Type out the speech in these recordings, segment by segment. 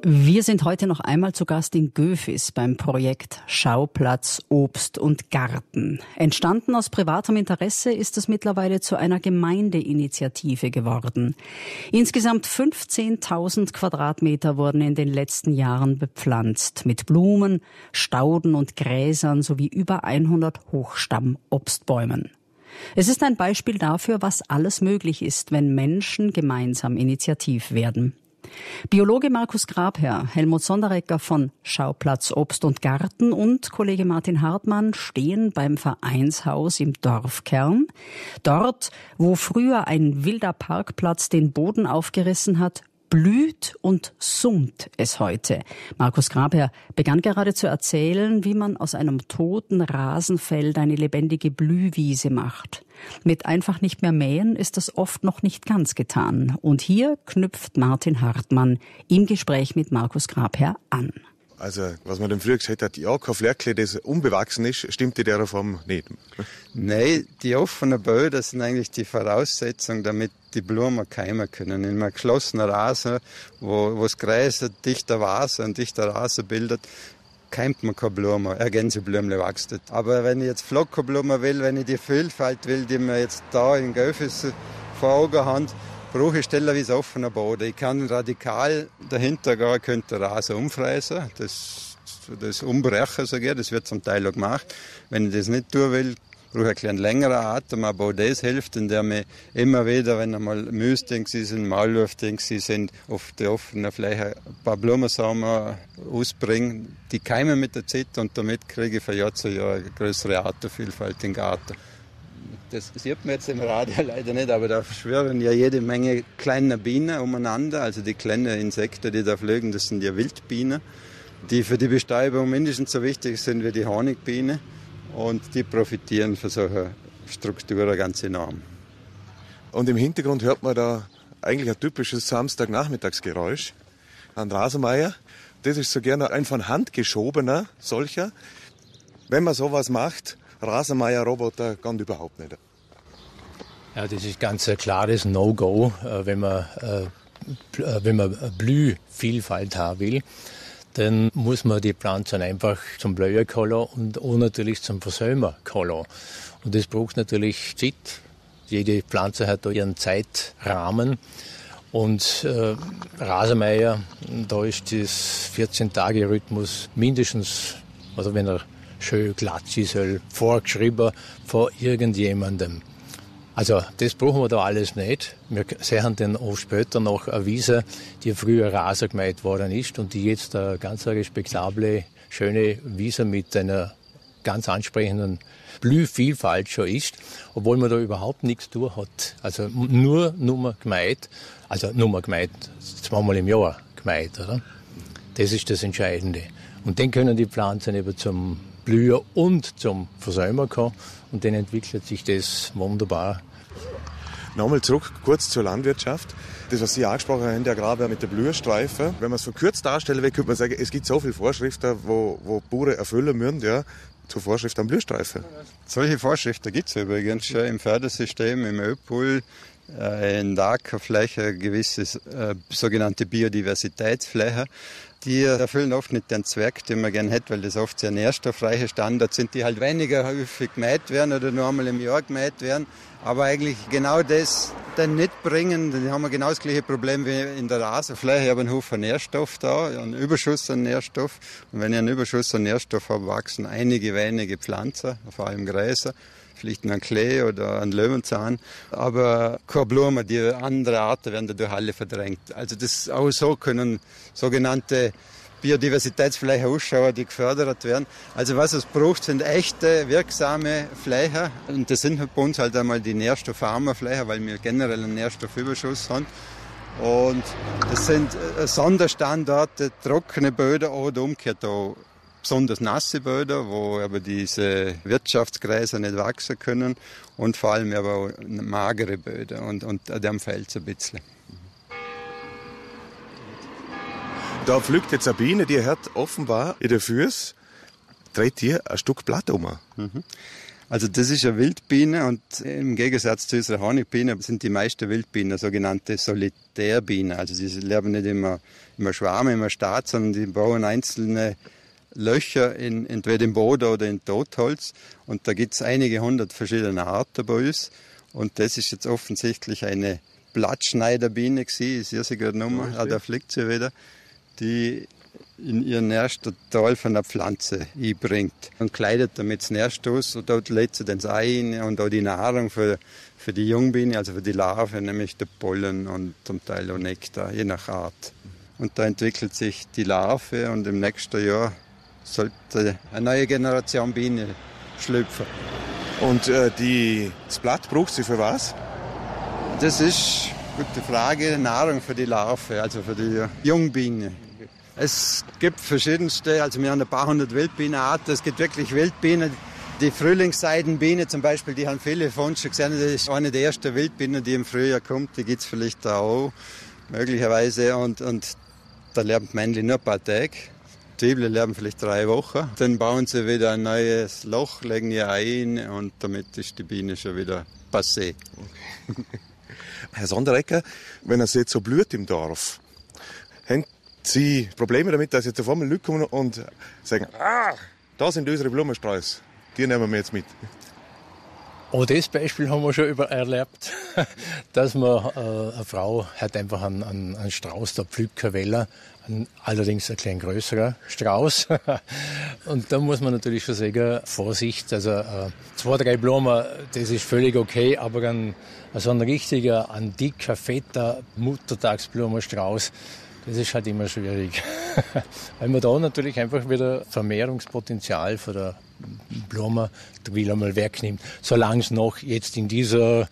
Wir sind heute noch einmal zu Gast in Göfis beim Projekt Schauplatz Obst und Garten. Entstanden aus privatem Interesse ist es mittlerweile zu einer Gemeindeinitiative geworden. Insgesamt 15.000 Quadratmeter wurden in den letzten Jahren bepflanzt mit Blumen, Stauden und Gräsern sowie über 100 Hochstamm-Obstbäumen. Es ist ein Beispiel dafür, was alles möglich ist, wenn Menschen gemeinsam initiativ werden. Biologe Markus Grabherr, Helmut Sonderegger von Schauplatz Obst und Garten und Kollege Martin Hartmann stehen beim Vereinshaus im Dorfkern. Dort, wo früher ein wilder Parkplatz den Boden aufgerissen hat, blüht und summt es heute. Markus Grabherr begann gerade zu erzählen, wie man aus einem toten Rasenfeld eine lebendige Blühwiese macht. Mit einfach nicht mehr mähen ist das oft noch nicht ganz getan. Und hier knüpft Martin Hartmann im Gespräch mit Markus Grabherr an. Also, was man dann früher gesagt hat, ja, kein Fleckchen, das unbewachsen ist, stimmt in der Form nicht. Nein, die offenen Böden sind eigentlich die Voraussetzung, damit die Blumen keimen können. In einem geschlossenen Rasen, wo das Gräs ein dichter Rasen bildet, keimt man keine Blume, eine Gänseblümle wächst nicht. Aber wenn ich jetzt Flockenblumen will, wenn ich die Vielfalt will, die wir jetzt da in Göfis vor Augen haben, brauche ich stellenweise offenen Boden. Ich kann radikal dahinter gehen, könnte den Rasen umfräsen, das umbrechen, das wird zum Teil auch gemacht. Wenn ich das nicht tun will, brauche ich ein bisschen längeren Atem, aber auch das hilft, indem ich immer wieder, wenn einmal Müsding sind, Maulwurfding sind, auf der offenen Fläche ein paar Blumensamen ausbringe. Die keimen mit der Zeit und damit kriege ich von Jahr zu Jahr eine größere Artenvielfalt im Garten. Das sieht man jetzt im Radio leider nicht, aber da schwirren ja jede Menge kleine Bienen umeinander. Also die kleinen Insekten, die da fliegen, das sind ja Wildbienen, die für die Bestäubung mindestens so wichtig sind wie die Honigbiene. Und die profitieren von solchen Strukturen ganz enorm. Und im Hintergrund hört man da eigentlich ein typisches Samstagnachmittagsgeräusch. Ein Rasenmäher, das ist so gerne ein von Hand geschobener solcher. Wenn man sowas macht, Rasenmäher-Roboter kann überhaupt nicht. Ja, das ist ganz ein klares No-Go, wenn man Blühvielfalt haben will. Dann muss man die Pflanzen einfach zum Blühen kommen und auch natürlich zum Versömen kommen. Und das braucht natürlich Zeit. Jede Pflanze hat da ihren Zeitrahmen. Und Rasenmäher, da ist das 14-Tage-Rhythmus mindestens, also wenn er schön glatt ist, vorgeschrieben von irgendjemandem. Also das brauchen wir da alles nicht. Wir sehen dann auch später noch eine Wiese, die früher Rasen gemäht worden ist und die jetzt eine ganz respektable, schöne Wiese mit einer ganz ansprechenden Blühvielfalt schon ist, obwohl man da überhaupt nichts zu tun hat. Also nur gemäht, zweimal im Jahr gemäht, oder? Das ist das Entscheidende. Und dann können die Pflanzen eben zum Blühen und zum Versäumen kommen und dann entwickelt sich das wunderbar. Nochmal zurück kurz zur Landwirtschaft. Das, was Sie angesprochen haben, der Grabherr mit der Blühstreife. Wenn man es verkürzt darstellen will, könnte man sagen, es gibt so viele Vorschriften, wo Bauern erfüllen müssen, ja, zur Vorschrift an Blühstreife. Solche Vorschriften gibt es übrigens schon im Fördersystem, im Ölpool, in der Ackerfläche, eine gewisse sogenannte Biodiversitätsfläche. Die erfüllen oft nicht den Zweck, den man gerne hätte, weil das oft sehr nährstoffreiche Standards sind, die halt weniger häufig gemäht werden oder nur einmal im Jahr gemäht werden, aber eigentlich genau das dann nicht bringen. Dann haben wir genau das gleiche Problem wie in der Rasenfläche. Ich habe einen Haufen Nährstoff da, einen Überschuss an Nährstoff. Und wenn ich einen Überschuss an Nährstoff habe, wachsen einige wenige Pflanzen, vor allem Gräser, vielleicht ein Klee oder ein Löwenzahn, aber keine Blumen, die andere Arten werden dadurch alle verdrängt. Also das auch so können sogenannte Biodiversitätsflächen ausschauen, die gefördert werden. Also was es braucht, sind echte, wirksame Flächen. Und das sind bei uns halt einmal die nährstoffarmen Flächen, weil wir generell einen Nährstoffüberschuss haben. Und das sind Sonderstandorte, trockene Böden oder umgekehrt auch besonders nasse Böden, wo aber diese Wirtschaftsgräser nicht wachsen können und vor allem aber auch magere Böden und an dem fehlt es ein bisschen. Da pflückt jetzt eine Biene, die hat offenbar in der Füße, dreht hier ein Stück Blatt um. Mhm. Also das ist eine Wildbiene und im Gegensatz zu unserer Honigbiene sind die meisten Wildbienen sogenannte Solitärbienen. Also sie leben nicht immer Schwarm, immer Staat, sondern die bauen einzelne Löcher entweder im Boden oder in Totholz. Und da gibt es einige hundert verschiedene Arten bei uns. Und das ist jetzt offensichtlich eine Blattschneiderbiene gewesen, ich sehe sie gerade nochmal, da fliegt sie wieder, die in ihr Nest total von der Pflanze einbringt und kleidet damit das Nest aus und dort lädt sie dann das Ei rein und auch die Nahrung für die Jungbiene, also für die Larve, nämlich der Pollen und zum Teil auch Nektar, je nach Art. Und da entwickelt sich die Larve und im nächsten Jahr sollte eine neue Generation Biene schlüpfen. Und das Blatt braucht sie für was? Das ist eine gute Frage, Nahrung für die Larve, also für die Jungbiene. Es gibt verschiedenste, also wir haben ein paar hundert Wildbienenarten. Es gibt wirklich Wildbienen. Die Frühlingsseidenbiene zum Beispiel, die haben viele von schon gesehen. Das ist eine der ersten Wildbienen, die im Frühjahr kommt. Die gibt es vielleicht auch, möglicherweise. Und da lernt Männchen nur ein paar Tage. Die Weibchen lernen vielleicht 3 Wochen. Dann bauen sie wieder ein neues Loch, legen ihr Ei ein und damit ist die Biene schon wieder passé. Okay. Herr Sonderegger, wenn er jetzt so blüht im Dorf, haben Sie Probleme damit, dass jetzt auf einmal Leute kommen und sagen, da sind unsere Blumensträuße, die nehmen wir jetzt mit? Oh, das Beispiel haben wir schon erlebt, dass man eine Frau hat einfach einen Strauß da pflücken wollen, allerdings ein klein größerer Strauß. Und da muss man natürlich schon sagen, Vorsicht, also 2, 3 Blumen, das ist völlig okay, aber so ein richtiger, ein dicker, fetter Muttertagsblumenstrauß, das ist halt immer schwierig, weil man da natürlich einfach wieder Vermehrungspotenzial von der Blume will einmal wegnimmt. Solange es noch jetzt in dieser,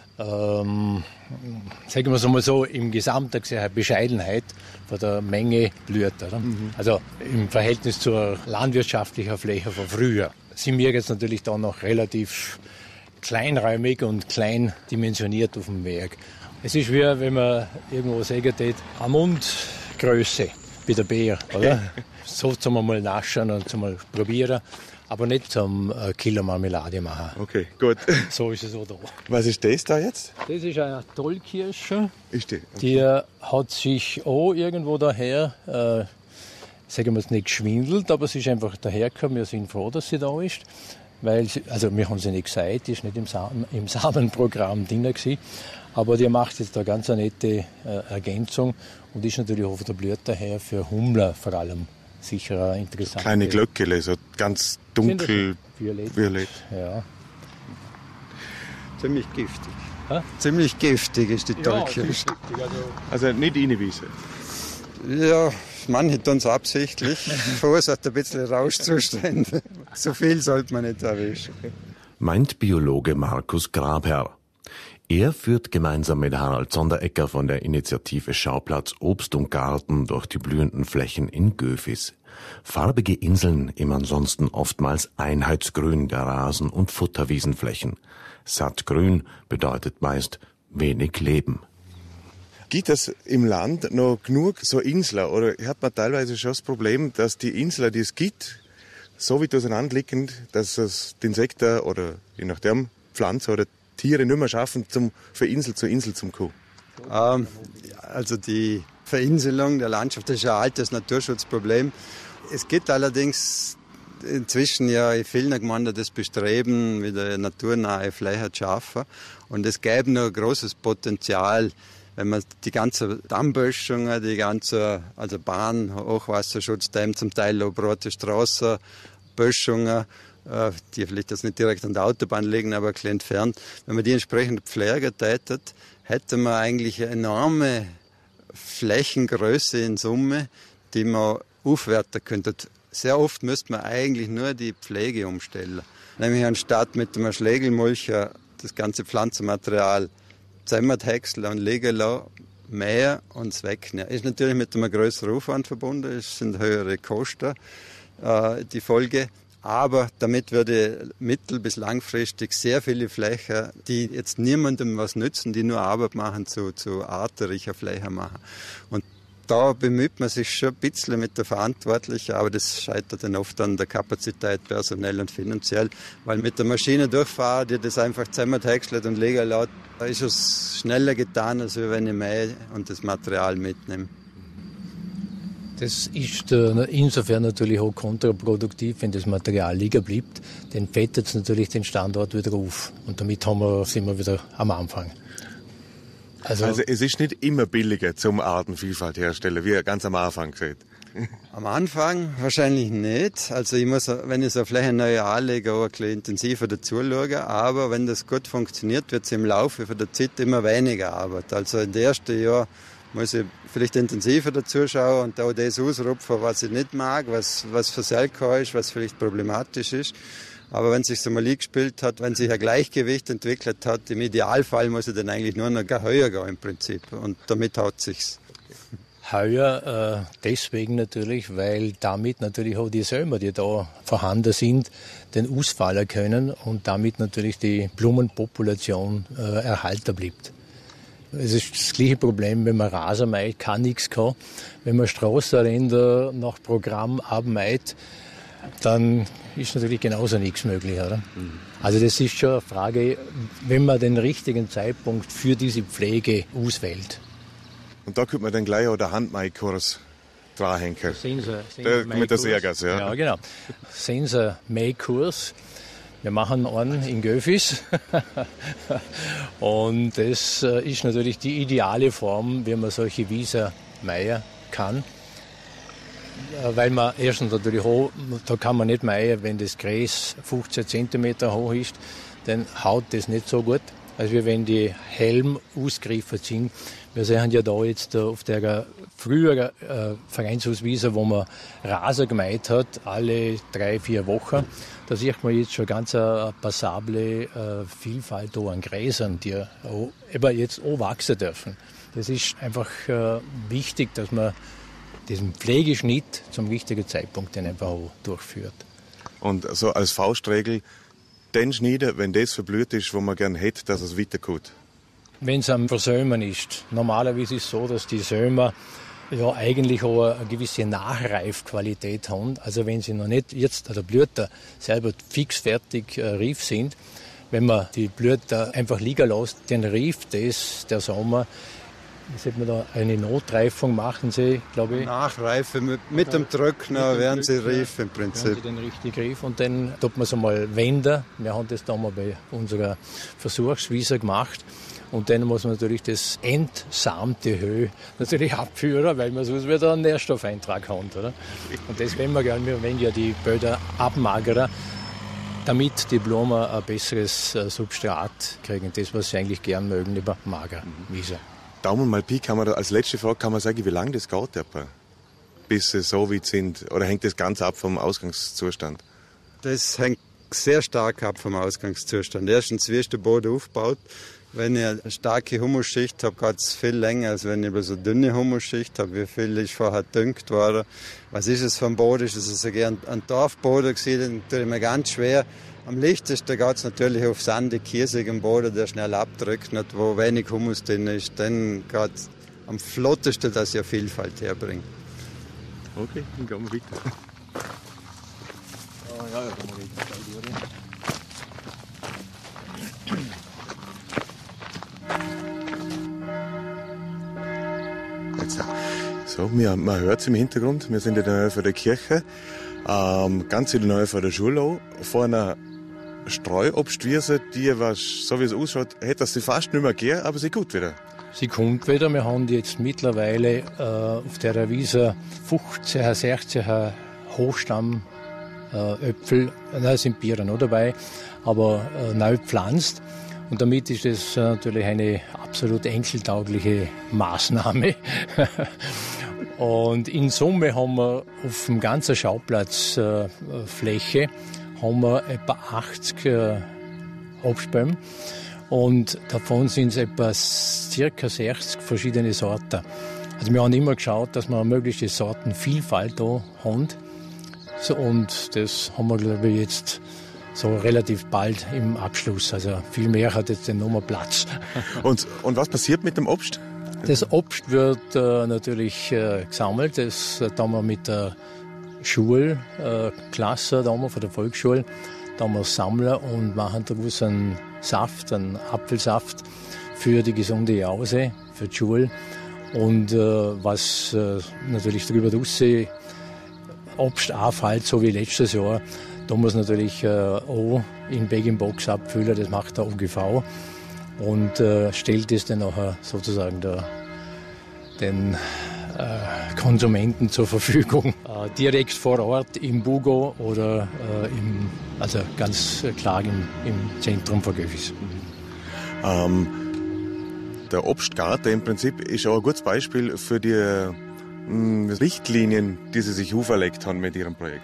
sagen wir es mal so, im Gesamten gesehen Bescheidenheit von der Menge blüht. Oder? Also im Verhältnis zur landwirtschaftlichen Fläche von früher sind wir jetzt natürlich da noch relativ kleinräumig und klein dimensioniert auf dem Werk. Es ist wie, wenn man irgendwo sagen tät, eine Mundgröße wie der Bär, oder? So zum mal naschen und zum mal probieren, aber nicht zum Kilo Marmelade machen. Okay, gut. So ist es auch da. Was ist das da jetzt? Das ist eine Tollkirsche. Ist die? Okay. Die hat sich auch irgendwo daher, sagen wir es nicht geschwindelt, aber sie ist einfach dahergekommen. Wir sind froh, dass sie da ist. Weil wir haben sie nicht gesagt, die ist nicht im Samenprogramm drin gewesen. Aber die macht jetzt da ganz eine nette Ergänzung und ist natürlich auch von der Blüte her für Hummler vor allem sicher interessant. Kleine Glöckele, so ganz dunkel violett. Ja. Ziemlich giftig. Ziemlich giftig ist die Tollkirsche. Also nicht reinweisen. Ja, manche tun es absichtlich. Verursacht ein bisschen Rauschzustände. So viel sollte man nicht erwischen. Meint Biologe Markus Grabherr. Er führt gemeinsam mit Harald Sonderegger von der Initiative Schauplatz Obst und Garten durch die blühenden Flächen in Göfis. Farbige Inseln im ansonsten oftmals Einheitsgrün der Rasen- und Futterwiesenflächen. Sattgrün bedeutet meist wenig Leben. Gibt es im Land noch genug so Inseln? Oder hat man teilweise schon das Problem, dass die Inseln, die es gibt, so weit auseinanderliegen, dass es die Insekten oder je nachdem Pflanzen oder Tiere nicht mehr schaffen, von Insel zu Insel zu kommen? Also die Verinselung der Landschaft, das ist ein altes Naturschutzproblem. Es gibt allerdings inzwischen ja in vielen Gemeinden das Bestreben, wieder naturnahe Flächen zu schaffen. Und es gäbe noch ein großes Potenzial, wenn man die ganzen Dammböschungen, die ganzen Bahn-, Hochwasserschutzdamm, zum Teil auch breite Straßenböschungen, die vielleicht jetzt nicht direkt an der Autobahn liegen, aber ein bisschen entfernt. Wenn man die entsprechend pflegen tätet, hätte man eigentlich eine enorme Flächengröße in Summe, die man aufwerten könnte. Sehr oft müsste man eigentlich nur die Pflege umstellen. Nämlich anstatt mit einem Schlegelmulcher das ganze Pflanzenmaterial zusammenhäckseln und liegen lassen, mähen und es wegnehmen. Ist natürlich mit einem größeren Aufwand verbunden, es sind höhere Kosten, die Folge. Aber damit würde mittel- bis langfristig sehr viele Flächen, die jetzt niemandem was nützen, die nur Arbeit machen, zu artenreicher Fläche machen. Und da bemüht man sich schon ein bisschen mit der Verantwortlichen, aber das scheitert dann oft an der Kapazität, personell und finanziell, weil mit der Maschine durchfahren, die das einfach zusammenhäckselt und legen lässt, da ist es schneller getan, als wenn ich mähe und das Material mitnehme. Das ist insofern natürlich auch kontraproduktiv, wenn das Material liegen bleibt, dann fettet es natürlich den Standort wieder auf und damit sind wir wieder am Anfang. Also es ist nicht immer billiger zum Artenvielfalt herstellen, wie ganz am Anfang gesagt. Am Anfang wahrscheinlich nicht. Also ich muss, wenn ich so eine Fläche neu anlege, auch ein bisschen intensiver dazu schauen. Aber wenn das gut funktioniert, wird es im Laufe der Zeit immer weniger Arbeit. Also in den ersten Jahren muss ich vielleicht intensiver dazu schauen und auch das ausrupfen, was ich nicht mag, was für Selko ist, was vielleicht problematisch ist. Aber wenn es sich so mal eingespielt hat, wenn sich ein Gleichgewicht entwickelt hat, im Idealfall muss ich dann eigentlich nur noch höher gehen im Prinzip. Und damit haut sich's. Heuer deswegen natürlich, weil damit natürlich auch die Sömer, die da vorhanden sind, den ausfallen können und damit natürlich die Blumenpopulation erhalten bleibt. Es ist das gleiche Problem, wenn man Rasen mäht, kann nichts kann. Wenn man Straßenränder nach Programm abmäht, dann ist natürlich genauso nichts möglich, oder? Also das ist schon eine Frage, wenn man den richtigen Zeitpunkt für diese Pflege auswählt. Und da könnte man dann gleich auch den Handmaikurs dranhängen. Mit der Sägegasse, ja. Ja, genau. Senser-Maikurs. Wir machen einen in Göfis. Und das ist natürlich die ideale Form, wie man solche Wiesen mähen kann. Weil man erstens natürlich hoch, da kann man nicht mähen, wenn das Gräs 15 cm hoch ist, dann haut das nicht so gut, als wenn die Helm ausgeriffert sind. Wir sehen ja da jetzt auf der früheren Vereinshauswiese, wo man Rasen gemäht hat, alle 3-4 Wochen. Da sieht man jetzt schon ganz eine passable Vielfalt an Gräsern, die eben jetzt auch wachsen dürfen. Das ist einfach wichtig, dass man diesen Pflegeschnitt zum richtigen Zeitpunkt dann einfach auch durchführt. Und so als Faustregel, den schneiden, wenn das verblüht ist, wo man gerne hätte, dass es weiterkommt. Wenn es am Versömen ist. Normalerweise ist es so, dass die Sömer ja eigentlich auch eine gewisse Nachreifqualität haben. Also wenn sie noch nicht jetzt an der Blüte selber fix fertig reif sind, wenn man die Blüte einfach liegen lässt, dann reift das der Sommer. Wie sollte man da eine Notreifung machen Sie, glaube ich? Nachreife mit dem Trockner werden sie reif im Prinzip. Werden sie dann richtig reif und dann tut man es einmal wenden. Wir haben das da mal bei unserer Versuchswiese gemacht. Und dann muss man natürlich das entsamte Höhe natürlich abführen, weil man sonst wieder einen Nährstoffeintrag hat. Oder? Und das wollen wir gerne, wir wollen ja die Böden abmagern, damit die Blumen ein besseres Substrat kriegen. Das, was sie eigentlich gern mögen, über Magerwiese. Daumen mal Pi, kann man da als letzte Frage, kann man sagen, wie lange das geht, etwa, bis sie so weit sind? Oder hängt das ganz ab vom Ausgangszustand? Das hängt sehr stark ab vom Ausgangszustand. Erstens, wie ist der Boden aufgebaut? Wenn ich eine starke Humusschicht habe, geht es viel länger, als wenn ich so eine dünne Humusschicht habe. Wie viel ist vorher gedüngt worden? Was ist es für ein Boden? Ist es ein Torfboden gewesen? Dann tue ich mir ganz schwer. Am leichtesten geht es natürlich auf sandig, kiesigen Boden, der schnell abtrocknet, wo wenig Humus drin ist. Dann geht es am flottesten, dass ich eine Vielfalt herbringe. Okay, dann gehen wir weiter. So, man hört es im Hintergrund. Wir sind in der Nähe von der Kirche, ganz in der Nähe von der Schule, vor einer Streuobstwiese, die, so wie es ausschaut, hätte sie fast nicht mehr gehen, aber sie gut wieder. Sie kommt wieder. Wir haben jetzt mittlerweile auf der Wiese 15er, 16er Hochstammöpfel, da sind Bieren noch dabei, aber neu gepflanzt. Und damit ist es natürlich eine absolut enkeltaugliche Maßnahme. Und in Summe haben wir auf dem ganzen Schauplatzfläche haben wir etwa 80 Obstbäume und davon sind es etwa ca. 60 verschiedene Sorten. Also wir haben immer geschaut, dass wir möglichst Sortenvielfalt da haben. So, und das haben wir, glaube ich, jetzt so relativ bald im Abschluss. Also viel mehr hat jetzt dann noch mal Platz. Und was passiert mit dem Obst? Das Obst wird natürlich gesammelt. Das tun wir mit der Schulklasse von der Volksschule. Da wir sammeln und machen daraus einen Saft, einen Apfelsaft für die gesunde Jause, für die Schule. Und was natürlich darüber hinaus Obst anfällt, so wie letztes Jahr, da muss natürlich auch in Bag-in-Box abfüllen, das macht der OGV und stellt es dann nachher sozusagen den Konsumenten zur Verfügung. Direkt vor Ort im Bugo oder also ganz klar im Zentrum von Göfis. Der Obstgarten im Prinzip ist auch ein gutes Beispiel für die Richtlinien, die Sie sich auferlegt haben mit Ihrem Projekt.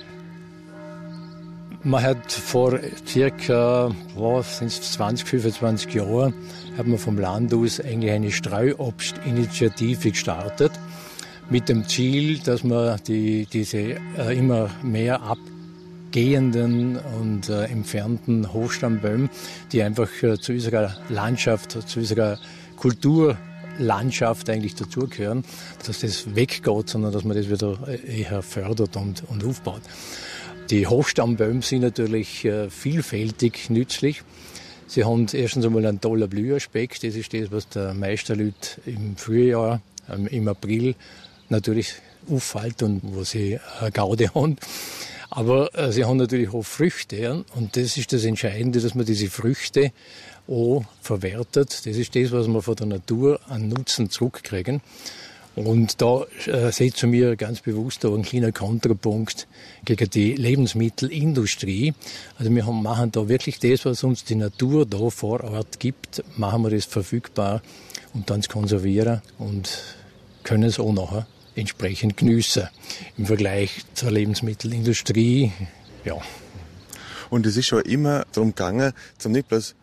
Man hat vor circa 20, 25 Jahren hat man vom Land aus eigentlich eine Streuobstinitiative gestartet mit dem Ziel, dass man diese immer mehr abgehenden und entfernten Hochstammbäume, die einfach zu unserer Landschaft, zu unserer Kulturlandschaft eigentlich dazugehören, dass das weggeht, sondern dass man das wieder eher fördert und aufbaut. Die Hochstammbäume sind natürlich vielfältig nützlich. Sie haben erstens einmal einen tollen Blühaspekt. Das ist das, was der meisten Leute im Frühjahr, im April natürlich auffällt und wo sie eine Gaude haben. Aber sie haben natürlich auch Früchte. Und das ist das Entscheidende, dass man diese Früchte auch verwertet. Das ist das, was wir von der Natur an Nutzen zurückkriegen. Und da setzen wir ganz bewusst einen kleinen Kontrapunkt gegen die Lebensmittelindustrie. Also wir machen da wirklich das, was uns die Natur da vor Ort gibt, machen wir das verfügbar und dann konservieren und können es auch nachher entsprechend geniessen. Im Vergleich zur Lebensmittelindustrie, ja. Und es ist schon immer darum gegangen, zum nicht bloß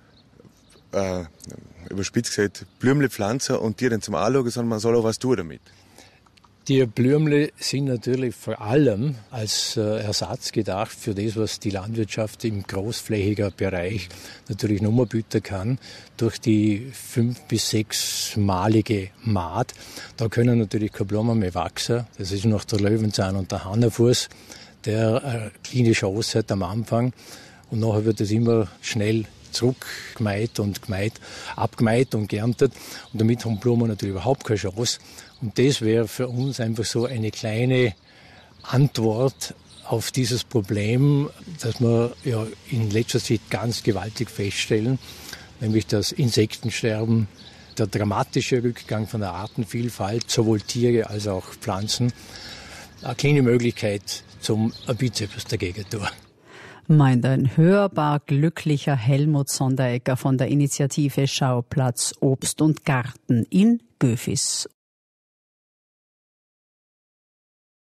überspitzt gesagt, Blümle pflanzen und die dann zum Anschauen, sondern man soll auch was tun damit. Die Blümle sind natürlich vor allem als Ersatz gedacht für das, was die Landwirtschaft im großflächigen Bereich natürlich noch mal bieten kann, durch die 5- bis 6-malige Maat. Da können natürlich keine Blumen mehr wachsen. Das ist noch der Löwenzahn und der Hannenfuß, der eine kleine Chance hat am Anfang. Und nachher wird es immer schnell zurückgemäht und abgemäht und geerntet. Und damit haben Blumen natürlich überhaupt keine Chance. Und das wäre für uns einfach so eine kleine Antwort auf dieses Problem, das wir ja in letzter Zeit ganz gewaltig feststellen, nämlich das Insektensterben, der dramatische Rückgang von der Artenvielfalt, sowohl Tiere als auch Pflanzen. Eine kleine Möglichkeit, ein bisschen etwas dagegen zu tun. Meint ein hörbar glücklicher Helmut Sonderegger von der Initiative Schauplatz Obst und Garten in Göfis.